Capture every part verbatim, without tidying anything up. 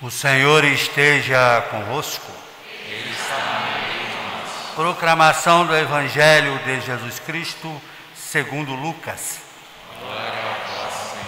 O Senhor esteja convosco. Ele está no meio de nós. Proclamação do Evangelho de Jesus Cristo, segundo Lucas. Glória a vós, Senhor.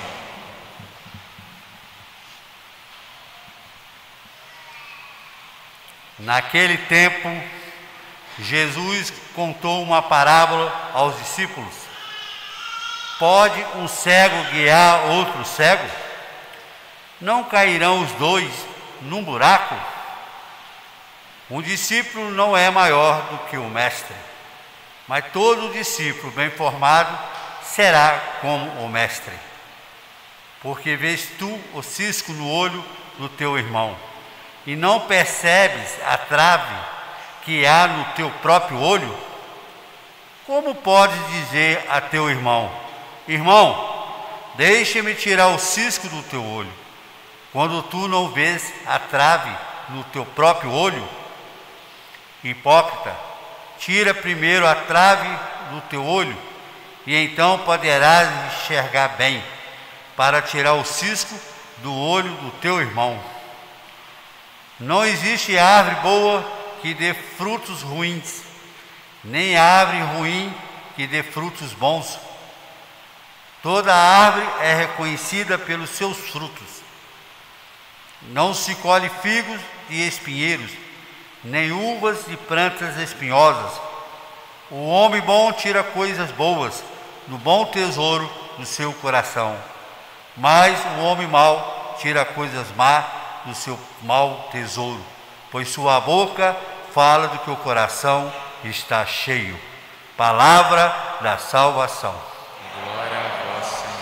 Naquele tempo, Jesus contou uma parábola aos discípulos. Pode um cego guiar outro cego? Não cairão os dois num buraco? Um discípulo não é maior do que o mestre, mas todo discípulo bem formado será como o mestre. Porque vês tu o cisco no olho do teu irmão, e não percebes a trave que há no teu próprio olho? Como podes dizer a teu irmão: irmão, deixa-me tirar o cisco do teu olho, quando tu não vês a trave no teu próprio olho? Hipócrita, tira primeiro a trave do teu olho, e então poderás enxergar bem, para tirar o cisco do olho do teu irmão. Não existe árvore boa que dê frutos ruins, nem árvore ruim que dê frutos bons. Toda árvore é reconhecida pelos seus frutos. Não se colhe figos de espinheiros, nem uvas de plantas espinhosas. O homem bom tira coisas boas do bom tesouro do seu coração, mas o homem mau tira coisas más do seu mau tesouro, pois sua boca fala do que o coração está cheio. Palavra da salvação. Glória a vós, Senhor.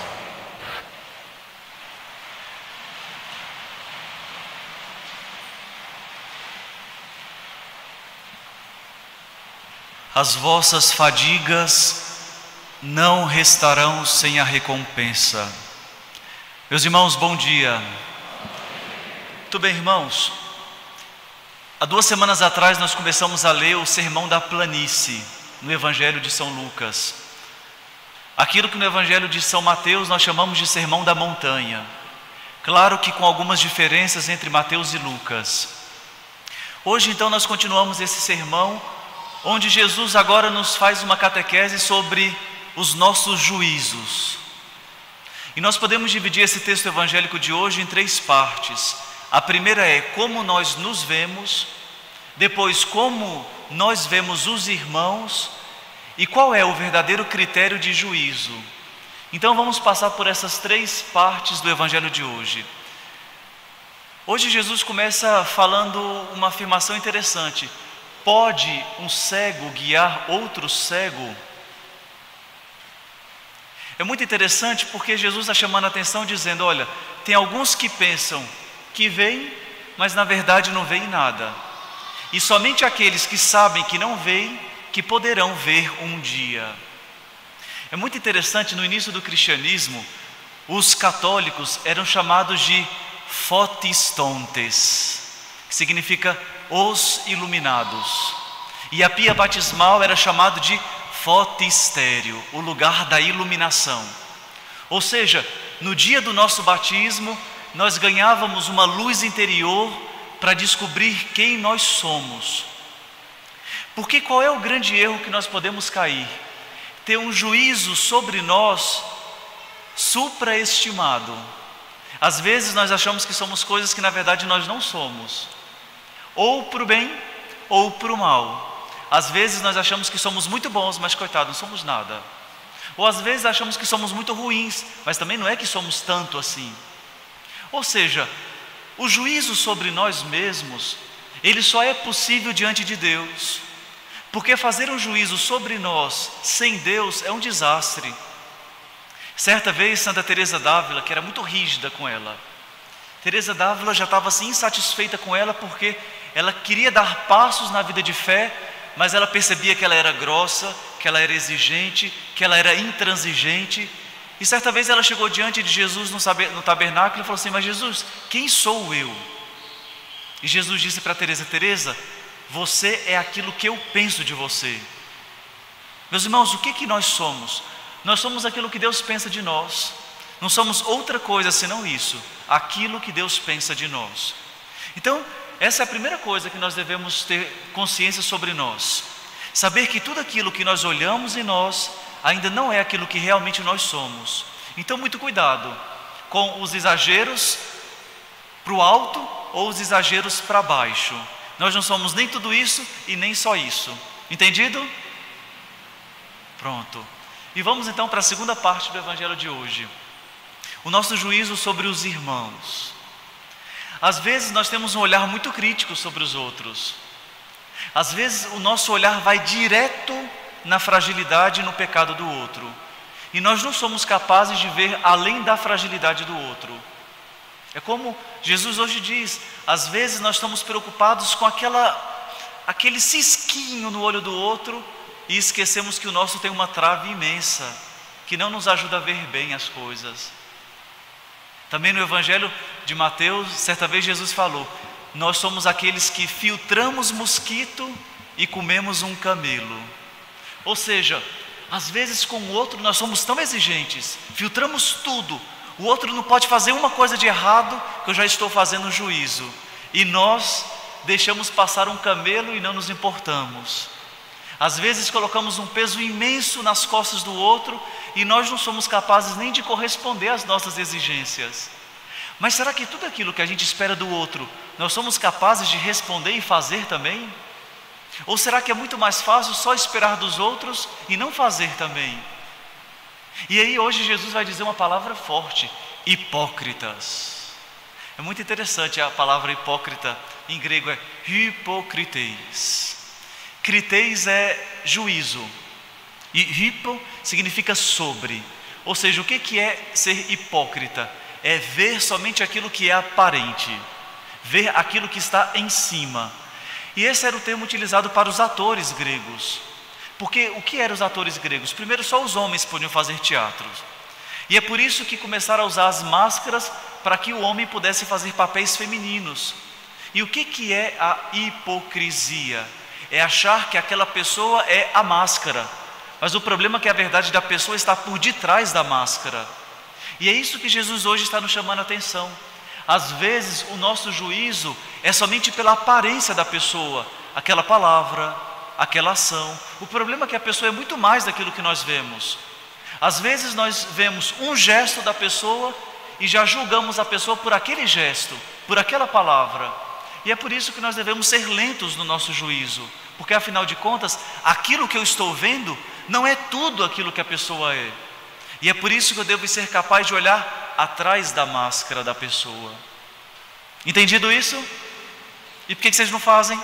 As vossas fadigas não restarão sem a recompensa. Meus irmãos, bom dia. Muito bem, irmãos. Há duas semanas atrás nós começamos a ler o Sermão da Planície, no Evangelho de São Lucas. Aquilo que no Evangelho de São Mateus nós chamamos de Sermão da Montanha. Claro que com algumas diferenças entre Mateus e Lucas. Hoje então nós continuamos esse sermão, onde Jesus agora nos faz uma catequese sobre os nossos juízos. E nós podemos dividir esse texto evangélico de hoje em três partes. A primeira é como nós nos vemos, depois como nós vemos os irmãos e qual é o verdadeiro critério de juízo. Então vamos passar por essas três partes do evangelho de hoje. Hoje Jesus começa falando uma afirmação interessante. Pode um cego guiar outro cego? É muito interessante porque Jesus está chamando a atenção dizendo, olha, tem alguns que pensam que veem, mas na verdade não veem nada. E somente aqueles que sabem que não veem, que poderão ver um dia. É muito interessante, no início do cristianismo, os católicos eram chamados de fotistontes, que significa os iluminados. E a pia batismal era chamado de fotistério, o lugar da iluminação. Ou seja, no dia do nosso batismo, nós ganhávamos uma luz interior para descobrir quem nós somos. Porque qual é o grande erro que nós podemos cair? Ter um juízo sobre nós supraestimado. Às vezes nós achamos que somos coisas que na verdade nós não somos. Ou para o bem, ou para o mal. Às vezes nós achamos que somos muito bons, mas coitado, não somos nada. Ou às vezes achamos que somos muito ruins, mas também não é que somos tanto assim. Ou seja, o juízo sobre nós mesmos, ele só é possível diante de Deus. Porque fazer um juízo sobre nós sem Deus é um desastre. Certa vez, Santa Teresa d'Ávila, que era muito rígida com ela, Teresa d'Ávila já estava assim insatisfeita com ela porque ela queria dar passos na vida de fé, mas ela percebia que ela era grossa, que ela era exigente, que ela era intransigente. E certa vez ela chegou diante de Jesus no tabernáculo e falou assim, mas Jesus, quem sou eu? E Jesus disse para Teresa, Teresa, você é aquilo que eu penso de você. Meus irmãos, o que que nós somos? Nós somos aquilo que Deus pensa de nós. Não somos outra coisa senão isso, aquilo que Deus pensa de nós. Então, essa é a primeira coisa que nós devemos ter consciência sobre nós. Saber que tudo aquilo que nós olhamos em nós ainda não é aquilo que realmente nós somos. Então, muito cuidado com os exageros para o alto ou os exageros para baixo. Nós não somos nem tudo isso e nem só isso. Entendido? Pronto. E vamos então para a segunda parte do Evangelho de hoje. O nosso juízo sobre os irmãos. Às vezes nós temos um olhar muito crítico sobre os outros. Às vezes o nosso olhar vai direto na fragilidade e no pecado do outro. E nós não somos capazes de ver além da fragilidade do outro. É como Jesus hoje diz, às vezes nós estamos preocupados com aquela, aquele cisquinho no olho do outro e esquecemos que o nosso tem uma trave imensa, que não nos ajuda a ver bem as coisas. Também no Evangelho de Mateus, certa vez Jesus falou, nós somos aqueles que filtramos mosquito e comemos um camelo. Ou seja, às vezes com o outro nós somos tão exigentes, filtramos tudo. O outro não pode fazer uma coisa de errado que eu já estou fazendo juízo. E nós deixamos passar um camelo e não nos importamos. Às vezes colocamos um peso imenso nas costas do outro e nós não somos capazes nem de corresponder às nossas exigências. Mas será que tudo aquilo que a gente espera do outro, nós somos capazes de responder e fazer também? Ou será que é muito mais fácil só esperar dos outros e não fazer também? E aí hoje Jesus vai dizer uma palavra forte, hipócritas. É muito interessante a palavra hipócrita, em grego é hypocrites. Crites é juízo, e hipo significa sobre. Ou seja, o que é ser hipócrita? É ver somente aquilo que é aparente, ver aquilo que está em cima. E esse era o termo utilizado para os atores gregos. Porque o que eram os atores gregos? Primeiro, só os homens podiam fazer teatro. E é por isso que começaram a usar as máscaras para que o homem pudesse fazer papéis femininos. E o que, que é a hipocrisia? É achar que aquela pessoa é a máscara. Mas o problema é que a verdade da pessoa está por detrás da máscara. E é isso que Jesus hoje está nos chamando a atenção. Às vezes o nosso juízo é somente pela aparência da pessoa, aquela palavra, aquela ação. O problema é que a pessoa é muito mais daquilo que nós vemos. Às vezes nós vemos um gesto da pessoa e já julgamos a pessoa por aquele gesto, por aquela palavra. E é por isso que nós devemos ser lentos no nosso juízo, porque afinal de contas, aquilo que eu estou vendo não é tudo aquilo que a pessoa é. E é por isso que eu devo ser capaz de olhar atrás da máscara da pessoa. Entendido isso? E por que vocês não fazem?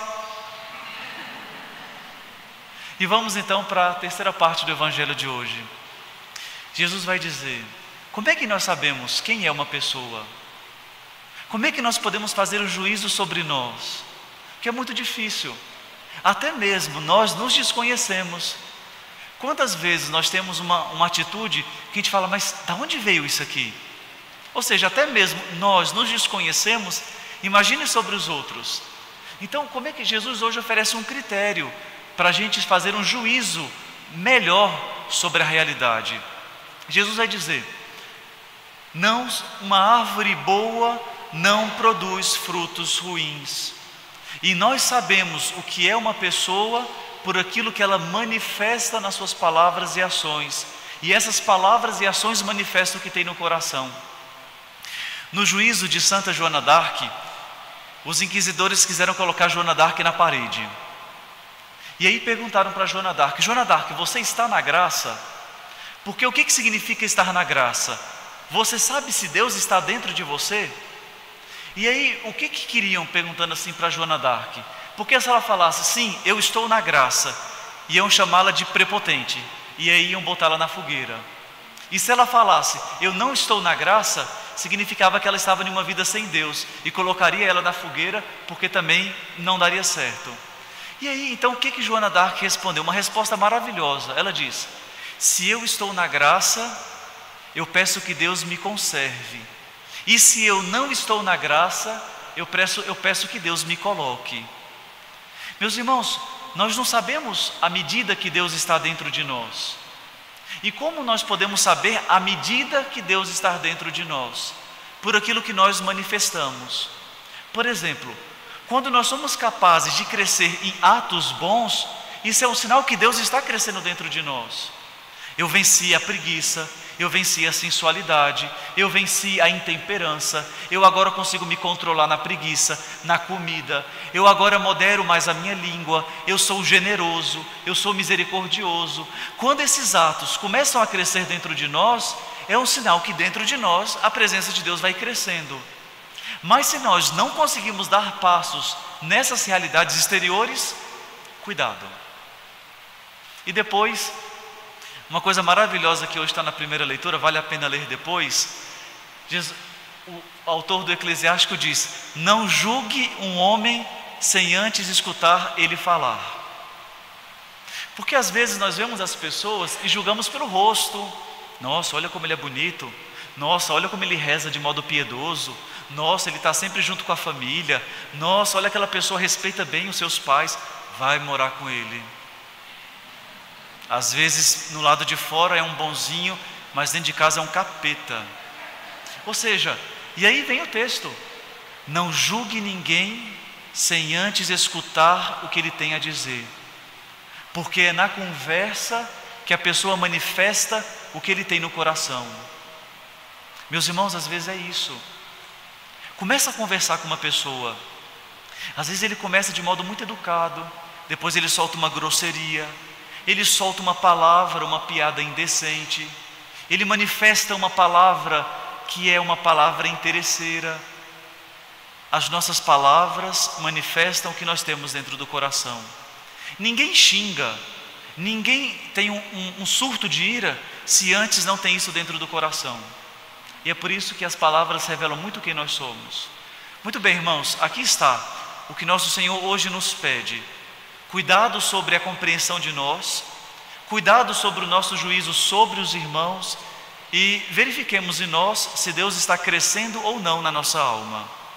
E vamos então para a terceira parte do Evangelho de hoje. Jesus vai dizer, como é que nós sabemos quem é uma pessoa? Como é que nós podemos fazer o juízo sobre nós? Que é muito difícil. Até mesmo nós nos desconhecemos. Quantas vezes nós temos uma, uma atitude que a gente fala, mas de onde veio isso aqui? Ou seja, até mesmo nós nos desconhecemos, imagine sobre os outros. Então, como é que Jesus hoje oferece um critério para a gente fazer um juízo melhor sobre a realidade? Jesus vai dizer, não, uma árvore boa não produz frutos ruins. E nós sabemos o que é uma pessoa por aquilo que ela manifesta nas suas palavras e ações. E essas palavras e ações manifestam o que tem no coração. No juízo de Santa Joana d'Arc, os inquisidores quiseram colocar Joana d'Arc na parede. E aí perguntaram para Joana d'Arc, Joana d'Arc, você está na graça? Porque o que, que significa estar na graça? Você sabe se Deus está dentro de você? E aí, o que, que queriam perguntando assim para Joana d'Arc? Porque se ela falasse, sim, eu estou na graça, iam chamá-la de prepotente, e aí iam botá-la na fogueira. E se ela falasse, eu não estou na graça, significava que ela estava em uma vida sem Deus, e colocaria ela na fogueira, porque também não daria certo. E aí, então, o que, que Joana d'Arc respondeu? Uma resposta maravilhosa. Ela diz, se eu estou na graça, eu peço que Deus me conserve. E se eu não estou na graça, eu peço, eu peço que Deus me coloque. Meus irmãos, nós não sabemos a medida que Deus está dentro de nós. E como nós podemos saber a medida que Deus está dentro de nós? Por aquilo que nós manifestamos. Por exemplo, quando nós somos capazes de crescer em atos bons, isso é um sinal que Deus está crescendo dentro de nós. Eu venci a preguiça, eu venci a sensualidade, eu venci a intemperança, eu agora consigo me controlar na preguiça, na comida, eu agora modero mais a minha língua, eu sou generoso, eu sou misericordioso. Quando esses atos começam a crescer dentro de nós, é um sinal que dentro de nós a presença de Deus vai crescendo. Mas se nós não conseguimos dar passos nessas realidades exteriores, cuidado. E depois, uma coisa maravilhosa que hoje está na primeira leitura, vale a pena ler depois. Diz, o autor do Eclesiástico diz: não julgue um homem sem antes escutar ele falar. Porque às vezes nós vemos as pessoas e julgamos pelo rosto. Nossa, olha como ele é bonito. Nossa, olha como ele reza de modo piedoso. Nossa, ele está sempre junto com a família. Nossa, olha, aquela pessoa respeita bem os seus pais. Vai morar com ele. Às vezes no lado de fora é um bonzinho, mas dentro de casa é um capeta. Ou seja, e aí vem o texto: não julgue ninguém sem antes escutar o que ele tem a dizer, porque é na conversa que a pessoa manifesta o que ele tem no coração. Meus irmãos, às vezes é isso. Começa a conversar com uma pessoa, às vezes ele começa de modo muito educado, depois ele solta uma grosseria, ele solta uma palavra, uma piada indecente, ele manifesta uma palavra que é uma palavra interesseira. As nossas palavras manifestam o que nós temos dentro do coração. Ninguém xinga, ninguém tem um, um, um surto de ira se antes não tem isso dentro do coração. E é por isso que as palavras revelam muito quem nós somos. Muito bem, irmãos, aqui está o que nosso Senhor hoje nos pede. Cuidado sobre a compreensão de nós, cuidado sobre o nosso juízo sobre os irmãos, e verifiquemos em nós se Deus está crescendo ou não na nossa alma.